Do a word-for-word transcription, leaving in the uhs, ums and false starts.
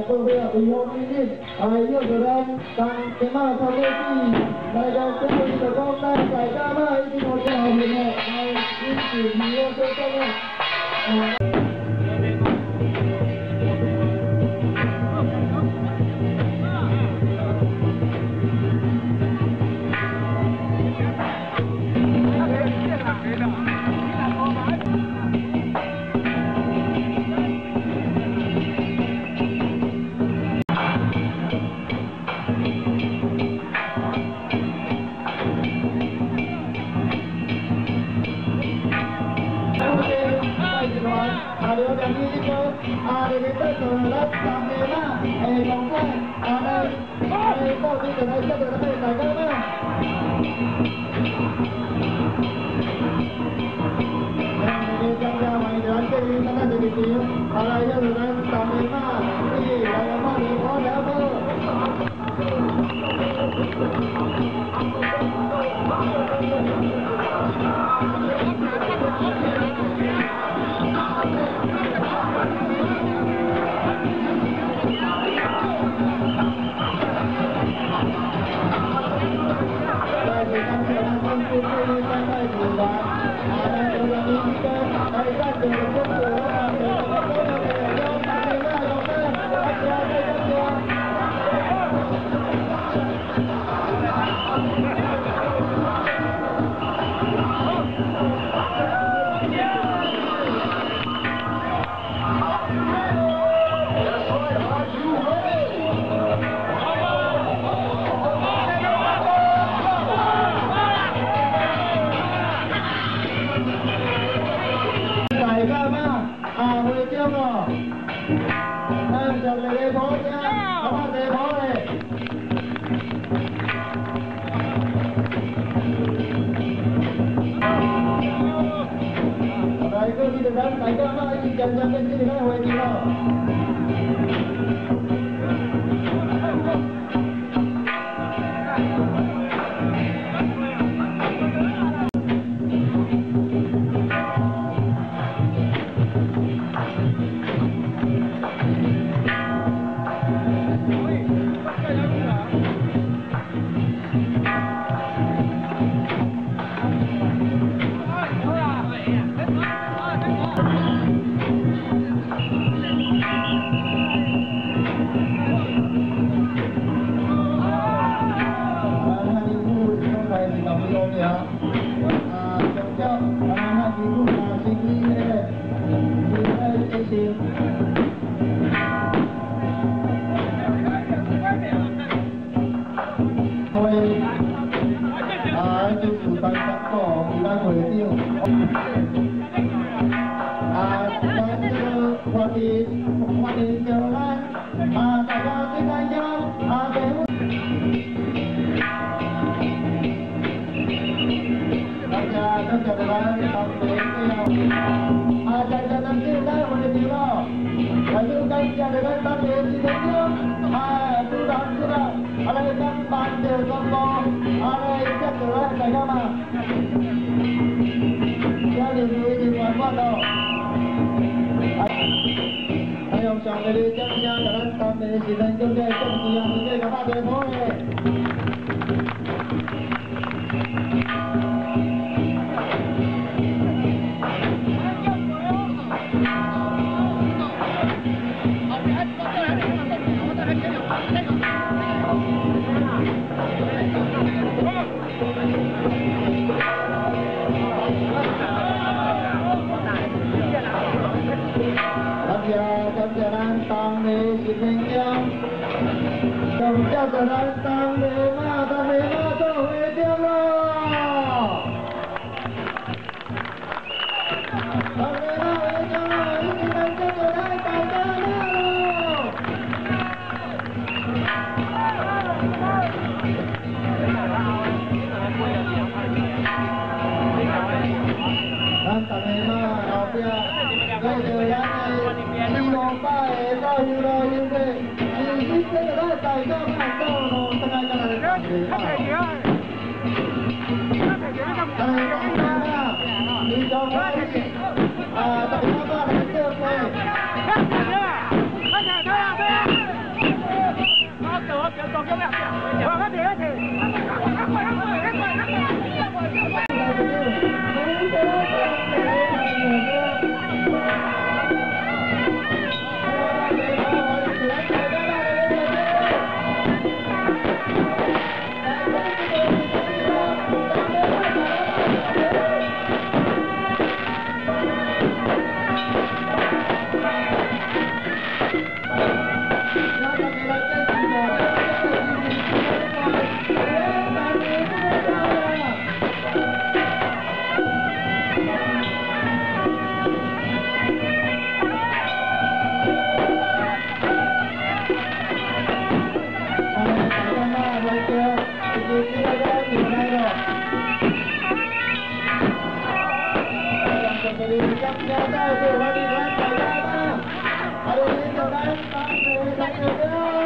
phương bây giờ thì hôm nay đi ai yêu người đang tăng cái mà tham gia gì đại gia cũng đi được con đây đại gia mà đi một cái hòm này ai đi chỉ nhiều cái cái này ada yang ini ke ada kita terhadap kamera eh bangsa ada ada itu di dalam itu dalam itu dalam yang ini kerja main dalam ini mana jadi dia ada yang dalam kamera ini dalam mana ada apa đại ca mà anh chậm chậm bên kia này hồi đi nào Jadi jamnya dalam kami sidang juga jam siang juga kapan dia boleh. Datang lima, datang lima, tuh dia loh. Datang lima, jangan ini nanti orang tanya loh. Datang lima, dia dia dia ni lomba itu hero juga. Ini kita dah tahu kan tahu. Đi cho nó đi. À, tại sao ba lại chưa về? Hãy subscribe cho kênh Ghiền Mì Gõ để không bỏ lỡ những video hấp dẫn.